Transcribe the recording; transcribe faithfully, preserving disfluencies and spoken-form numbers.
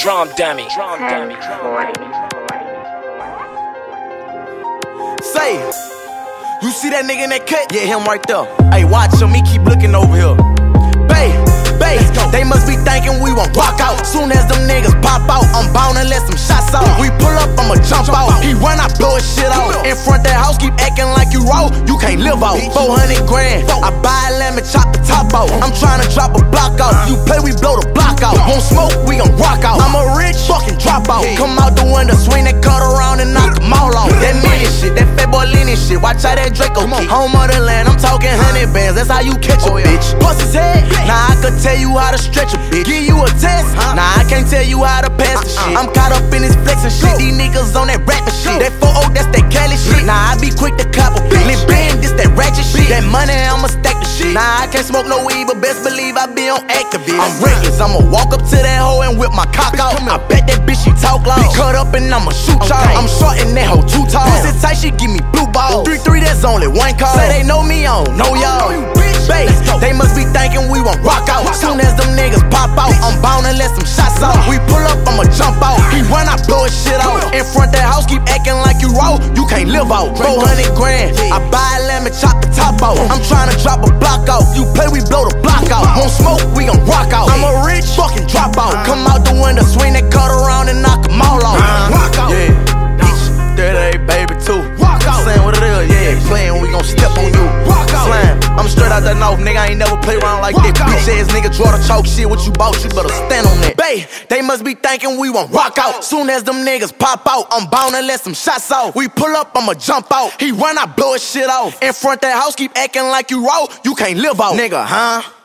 Drum dummy. Drum dummy. Say, you see that nigga in that cut? Yeah, him right there. Hey, watch him, he keep looking over here. Bae, bae, they must be thinking we won't rock out. Soon as them niggas pop out, I'm bound to let some shots out. We pull up, I'ma jump out. He run, I blow his shit out. In front that house, keep acting like you raw. You can't live out. four hundred grand, I buy a lamb and chop the top out. I'm tryna drop a block out. You play, we blow the block out. Won't smoke, we gon' rock out. I'm a rich fucking drop out. Come out the window, swing that cut around and knock them all off. That mini shit, that fat boy Lenny shit. Watch out that Draco kick. Home of the land, I'm talking hundred bands. That's how you catch a bitch. Bust his head, nah, I could tell you how to stretch a bitch. Give you a test, nah, I can't tell you how to pass the shit. I'm caught up in this flexing shit. These niggas on that rapping shit. That four oh, that's that Cali shit. Nah, I be quick to cop a bitch. Lil' Ben, this that ratchet shit. That money, I'ma stack the shit. Nah, I can't smoke no weed, but best believe I be on Activist. I'm reckless, I'ma walk up to that hoe and whip my cock out. I bet that bitch she talk loud. Cut up and I'ma shoot y'all. I'm short and that hoe too tall. Pussy tight, she give me blue balls. three three, that's only one call. Say they know me, I don't know y'all. Bae, they must be thinking we won't rock out. Soon as them niggas pop out, I'm bound to let some shots out. We pull up, I'ma jump out. He run, I blow his shit out. In front that house, keep acting like you raw. You can't live out. four hundred grand, I buy a lamb and chop the top out. I'm tryna drop a block out. You play, we blow the block out. Won't smoke, we gon' rock out. I'm a rich fucking drop out. Come out the window, swing that cut around and knock them all off. Rock out. Yeah, thirty-eight baby too. Rock out. Saying what it is, yeah. Playing, we gon' step on you. Slam, I'm straight out that north, nigga. I ain't never play around like this. Bitch ass nigga, draw the chalk shit. What you bought, you better stand on that. Bae, they must be thinking we won't rock out. Soon as them niggas pop out, I'm bound to let some shots out. We pull up, I'ma jump out. He run, I blow his shit off. In front that house, keep acting like you raw. You can't live out, nigga, huh?